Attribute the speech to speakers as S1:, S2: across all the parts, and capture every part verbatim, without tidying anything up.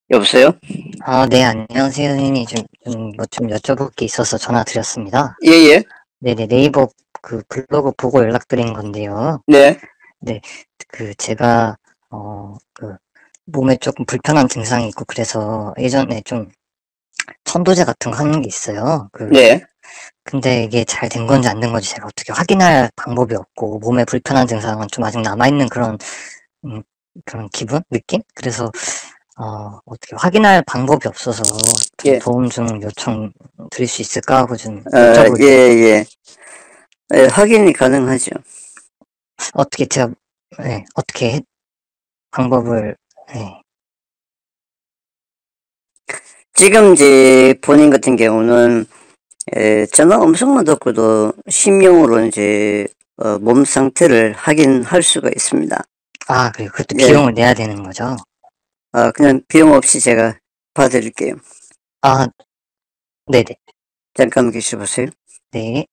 S1: 여보세요?
S2: 아, 네, 안녕하세요, 선생님. 좀, 좀, 뭐 좀 여쭤볼 게 있어서 전화 드렸습니다.
S1: 예, 예.
S2: 네네, 네이버 그 블로그 보고 연락드린 건데요.
S1: 네.
S2: 네, 그, 제가, 어, 그, 몸에 조금 불편한 증상이 있고, 그래서 예전에 좀 천도제 같은 거 하는 게 있어요. 그,
S1: 네.
S2: 근데 이게 잘 된 건지 안 된 건지 제가 어떻게 확인할 방법이 없고, 몸에 불편한 증상은 좀 아직 남아있는 그런, 음, 그런 기분? 느낌? 그래서 어, 어떻게 확인할 방법이 없어서 좀
S1: 예.
S2: 도움 좀 요청 드릴 수 있을까 하고 좀
S1: 어, 예,
S2: 여쭤보려고.
S1: 예. 예, 확인이 가능하죠.
S2: 어떻게 제가, 네, 어떻게 해- 방법을, 네,
S1: 지금 이제 본인 같은 경우는, 에, 전화 음성만 듣고도 심령으로 이제, 어, 몸 상태를 확인할 수가 있습니다.
S2: 아, 그래요. 그것도
S1: 예.
S2: 비용을 내야 되는 거죠?
S1: 아, 그냥 비용 없이 제가 봐드릴게요.
S2: 아, 네네.
S1: 잠깐만 계셔보세요.
S2: 네,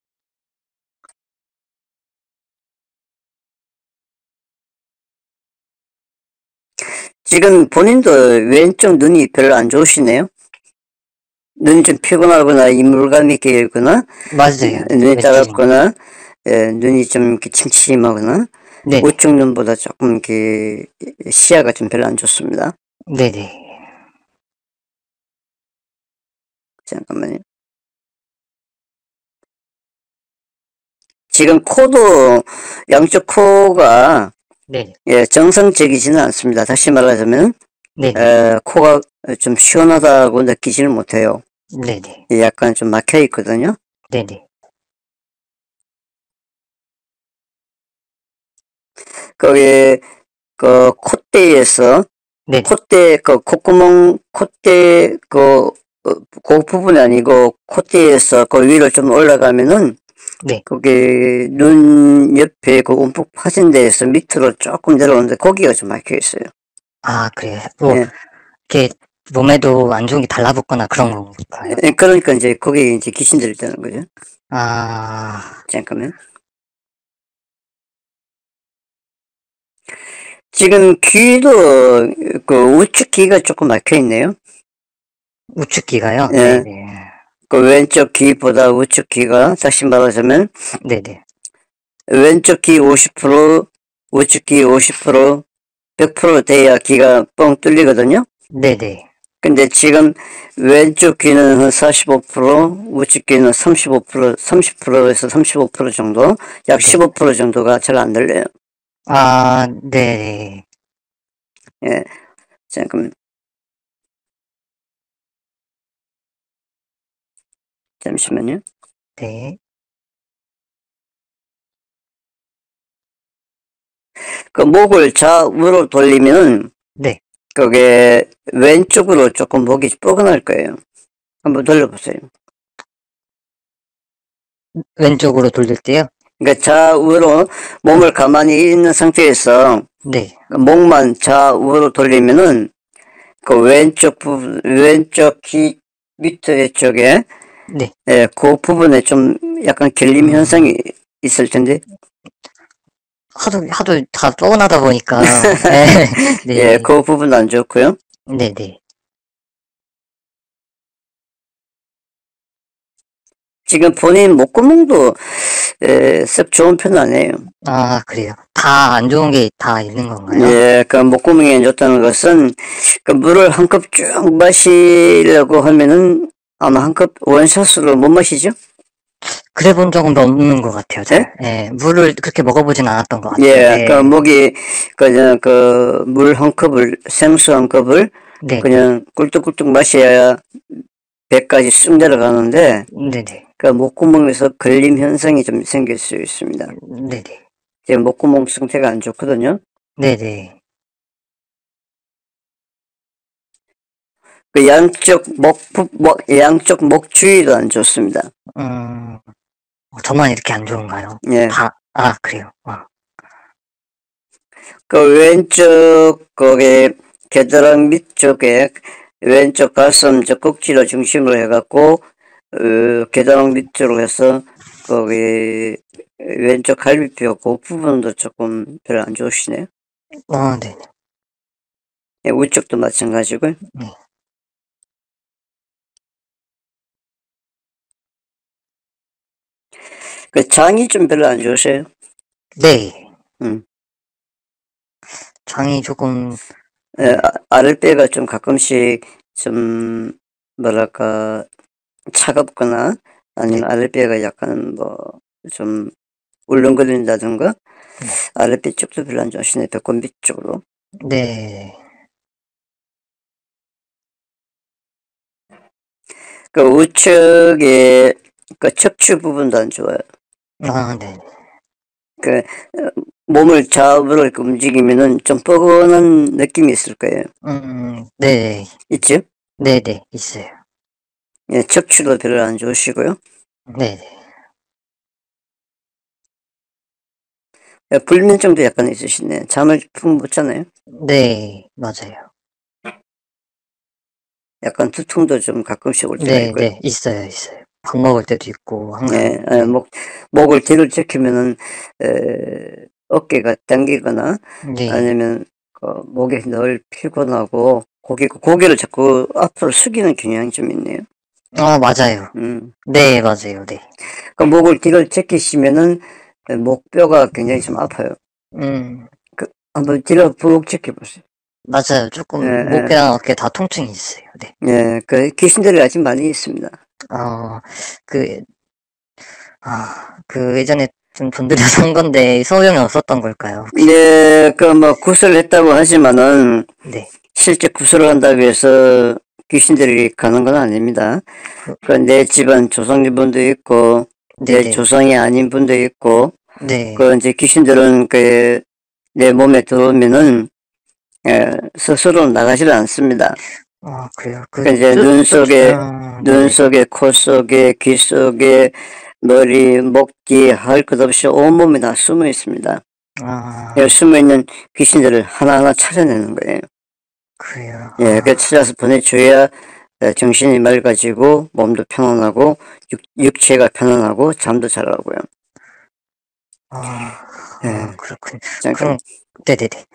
S1: 지금 본인도 왼쪽 눈이 별로 안 좋으시네요. 눈이 좀 피곤하거나 이물감이 끼거나
S2: 맞아요.
S1: 눈이
S2: 왼쪽입니다.
S1: 따갑거나 예, 눈이 좀 이렇게 침침하거나
S2: 네네,
S1: 우측 눈보다 조금 이렇게 시야가 좀 별로 안 좋습니다.
S2: 네네.
S1: 잠깐만요. 지금 코도 양쪽 코가
S2: 네네,
S1: 예, 정상적이지는 않습니다. 다시 말하자면
S2: 네네,
S1: 에, 코가 좀 시원하다고 느끼지는 못해요.
S2: 네네,
S1: 예, 약간 좀 막혀 있거든요.
S2: 네네,
S1: 거기 그 콧대에서
S2: 네네,
S1: 콧대 그 콧구멍 콧대 그, 어, 그 부분이 아니고 콧대에서 그 위로 좀 올라가면은
S2: 네.
S1: 거기 눈 옆에 그 움푹 파진 데에서 밑으로 조금 내려오는데 거기가 좀 막혀 있어요.
S2: 아, 그래요. 뭐,
S1: 예.
S2: 이렇게 몸에도 안 좋은 게 달라붙거나 그런 건가요?
S1: 예, 그러니까 이제 거기에 이제 귀신들이 있다는 거죠.
S2: 아,
S1: 잠깐만. 지금 귀도 그 우측 귀가 조금 막혀 있네요.
S2: 우측기가요?
S1: 예.
S2: 네네,
S1: 그 왼쪽 귀보다 우측 귀가 다시 말하자면
S2: 네네,
S1: 왼쪽 귀 오십 퍼센트, 우측 귀 오십 퍼센트, 백 퍼센트 돼야 귀가 뻥 뚫리거든요.
S2: 네네.
S1: 근데 지금 왼쪽 귀는 한 사십오 퍼센트, 우측 귀는 삼십오 퍼센트, 삼십 퍼센트에서 삼십오 퍼센트 정도, 약
S2: 네.
S1: 십오 퍼센트 정도가 잘 안 들려요.
S2: 아, 네.
S1: 예, 잠깐, 잠시만요.
S2: 네.
S1: 그 목을 좌우로 돌리면,
S2: 네.
S1: 그게 왼쪽으로 조금 목이 뻐근할 거예요. 한번 돌려보세요.
S2: 왼쪽으로 돌릴 때요?
S1: 그러니까 좌우로 몸을
S2: 네.
S1: 가만히 있는 상태에서
S2: 네.
S1: 목만 좌우로 돌리면은 그 왼쪽 부분, 왼쪽 귀 밑에 쪽에
S2: 네.
S1: 예, 그 부분에 좀 약간 결림
S2: 음,
S1: 현상이 있을 텐데,
S2: 하도, 하도 다 뻔하다 보니까, 네.
S1: 예,
S2: 네.
S1: 그 부분 안 좋고요.
S2: 네네.
S1: 지금 본인 목구멍도 예, 썩 좋은 편은 아니에요.
S2: 아, 그래요. 다 안 좋은 게 다 있는 건가요?
S1: 예, 그 목구멍이 안 좋다는 것은 그 물을 한 컵 쭉 마시려고 하면은 아마 한 컵 원샷으로 못 마시죠?
S2: 그래 본 적은 없는 것 같아요,
S1: 예?
S2: 잘. 예, 물을 그렇게 먹어보진 않았던 것
S1: 예, 그
S2: 같은데,
S1: 목이 그냥 그 물 한 컵을 생수 한 컵을
S2: 네네.
S1: 그냥 꿀떡꿀떡 마셔야 배까지 쑥 내려가는데
S2: 네네.
S1: 그 목구멍에서 걸림 현상이 좀 생길 수 있습니다.
S2: 네네.
S1: 제 목구멍 상태가 안 좋거든요.
S2: 네네.
S1: 그 양쪽 목, 부- 목 양쪽 목 주위도 안 좋습니다.
S2: 음, 저만 이렇게 안 좋은가요?
S1: 예,
S2: 다, 아, 그래요. 아,
S1: 그 왼쪽 거기 겨드랑이 밑쪽에 왼쪽 가슴 저 꼭지를 중심으로 해갖고 어, 겨드랑이 밑으로 해서 거기 왼쪽 갈비뼈 그 부분도 조금 별로 안 좋으시네요.
S2: 어, 네네.
S1: 예, 우측도 마찬가지고요.
S2: 네.
S1: 그 장이 좀 별로 안 좋으세요?
S2: 네.
S1: 음.
S2: 장이 조금,
S1: 예,
S2: 네.
S1: 아, 아랫배가 좀 가끔씩 좀 뭐랄까 차갑거나
S2: 네.
S1: 아니면 아랫배가 약간 뭐 좀 울렁거린다든가
S2: 네.
S1: 아랫배 쪽도 별로 안 좋으시네. 배꼽 밑 쪽으로.
S2: 네.
S1: 그 우측에 그 척추 부분도 안 좋아요.
S2: 아, 네.
S1: 그 어, 몸을 좌우로 이렇게 움직이면은 좀 뻐근한 느낌이 있을 거예요.
S2: 음, 네.
S1: 있죠?
S2: 네네. 있어요.
S1: 예, 척추도 별로 안 좋으시고요.
S2: 네네.
S1: 예, 불면증도 약간 있으시네. 잠을 푹 못 자나요?
S2: 네. 맞아요.
S1: 약간 두통도 좀 가끔씩 올 때가
S2: 네,
S1: 있고요.
S2: 네. 있어요, 있어요. 밥 먹을 때도 있고, 항상.
S1: 예, 예,
S2: 네.
S1: 목, 목을 뒤로 제키면은, 에, 어깨가 당기거나,
S2: 네.
S1: 아니면, 그, 목이 늘 피곤하고, 고개, 고개를 자꾸 앞으로 숙이는 경향이 좀 있네요.
S2: 아, 맞아요.
S1: 음.
S2: 네, 맞아요. 네.
S1: 그 목을 뒤로 제키시면은, 목뼈가 굉장히 좀 아파요.
S2: 음,
S1: 그, 한번 뒤로 푹 제켜보세요.
S2: 맞아요.
S1: 예,
S2: 조금
S1: 예,
S2: 목이랑 어깨 다 통증이 있어요. 네.
S1: 예, 그, 귀신들이 아직 많이 있습니다.
S2: 어, 그, 아, 그 예전에 좀 돈 들여서 산 건데 소용이 없었던 걸까요, 혹시?
S1: 네, 그, 뭐, 구슬을 했다고 하지만은,
S2: 네.
S1: 실제 구슬을 한다고 해서 귀신들이 가는 건 아닙니다.
S2: 그,
S1: 그 내 집안 조상님 분도 있고, 내
S2: 네네.
S1: 조상이 아닌 분도 있고,
S2: 네.
S1: 그 이제 귀신들은 그 내 몸에 들어오면은, 에, 스스로 나가지를 않습니다.
S2: 아, 그래요. 그,
S1: 그 이제
S2: 쭉,
S1: 눈
S2: 쭉,
S1: 속에,
S2: 아,
S1: 눈
S2: 네네.
S1: 속에, 코 속에, 귀 속에, 머리, 목 뒤, 할 것 없이 온몸에 다 숨어 있습니다. 여기
S2: 아,
S1: 숨어 있는 귀신들을 하나하나 찾아내는 거예요.
S2: 그래요.
S1: 예, 그
S2: 아,
S1: 찾아서 보내줘야 정신이 맑아지고 몸도 편안하고 육, 육체가 편안하고 잠도 잘 오고요.
S2: 아, 아,
S1: 예,
S2: 그렇군.
S1: 잠깐.
S2: 그럼, 네네네.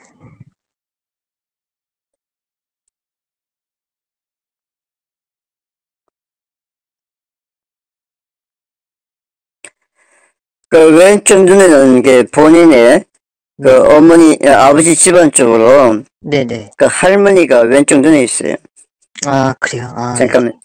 S1: 그 왼쪽 눈에는 게 본인의 그
S2: 네.
S1: 어머니, 아버지 집안 쪽으로
S2: 네네.
S1: 그 할머니가 왼쪽 눈에 있어요.
S2: 아, 그래요. 아, 네네.
S1: 잠깐만.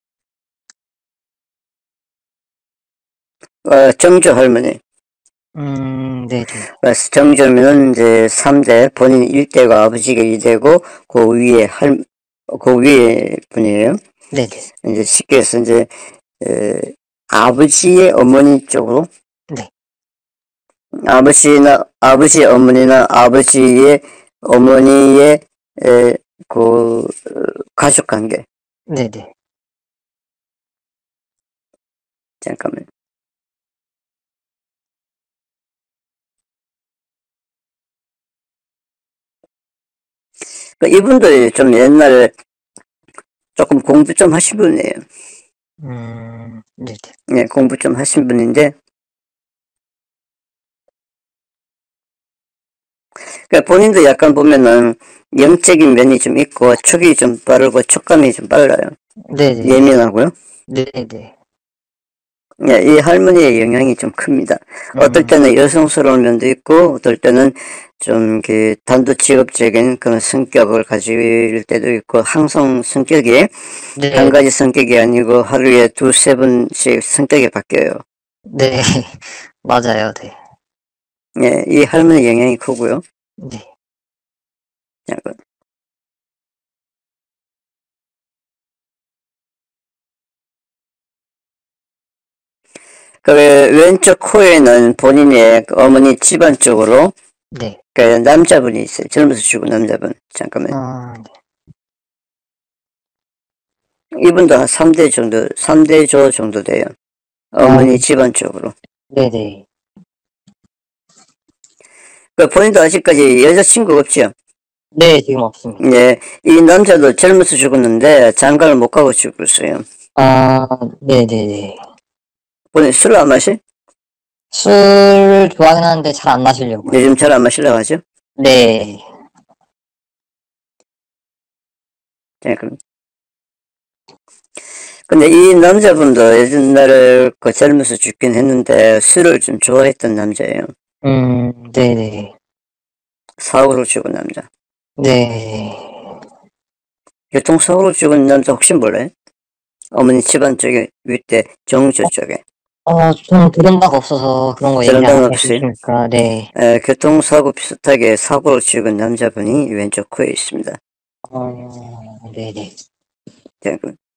S1: 어, 정조 할머니.
S2: 음, 네네.
S1: 어, 정조면은 이제 삼 대, 본인 일 대고 아버지가 이 대고 그 위에 할, 그 위에 분이에요.
S2: 네네.
S1: 이제 쉽게 해서 이제 에, 아버지의 어머니 쪽으로
S2: 네.
S1: 아버지나 아버지 어머니나 아버지의 어머니의 에, 그 가족 관계.
S2: 네네.
S1: 잠깐만. 그 이분도 좀 옛날에 조금 공부 좀 하신 분이에요.
S2: 음, 네네.
S1: 네, 공부 좀 하신 분인데, 그 본인도 약간 보면은 영적인 면이 좀 있고 촉이 좀 빠르고 촉감이 좀 빨라요.
S2: 네네.
S1: 예민하고요.
S2: 네네.
S1: 예, 이 할머니의 영향이 좀 큽니다. 어떨
S2: 음,
S1: 때는 여성스러운 면도 있고, 어떨 때는 좀, 그, 단도직입적인 그런 성격을 가질 때도 있고, 항상 성격이 한
S2: 네.
S1: 가지 성격이 아니고 하루에 두세 번씩 성격이 바뀌어요.
S2: 네. 맞아요. 네.
S1: 예, 이 할머니 영향이 크고요.
S2: 네.
S1: 약간. 그 왼쪽 코에는 본인의 그 어머니 집안 쪽으로
S2: 네.
S1: 그 남자분이 있어요. 젊어서 죽은 남자분. 잠깐만.
S2: 아, 네.
S1: 이분도 한 삼 대 정도, 삼 대 조 정도 돼요.
S2: 아,
S1: 어머니 집안 쪽으로.
S2: 네네.
S1: 그 본인도 아직까지 여자친구 없죠?
S2: 네, 지금 없습니다.
S1: 예, 이 남자도 젊어서 죽었는데 장가를 못 가고 죽었어요.
S2: 아, 네네네.
S1: 본인 술 안 마셔?
S2: 술 좋아하긴 하는데 잘 안 마시려고요.
S1: 요즘 잘 안 마시려고 하죠?
S2: 네.
S1: 예, 그럼. 근데 이 남자분도 옛날에 그 젊어서 죽긴 했는데 술을 좀 좋아했던 남자예요.
S2: 음, 네네.
S1: 사고로 죽은 남자.
S2: 네.
S1: 교통사고로 죽은 남자 혹시 몰라요? 어머니 집안 쪽에 윗대 정저 쪽에.
S2: 어, 저는 들은 바가 없어서 그런 거 얘기
S1: 그런
S2: 안
S1: 건 없이
S2: 해주시니까, 네.
S1: 에, 교통사고 비슷하게 사고로 죽은 남자분이 왼쪽 코에 있습니다.
S2: 어, 네네.
S1: 자, 그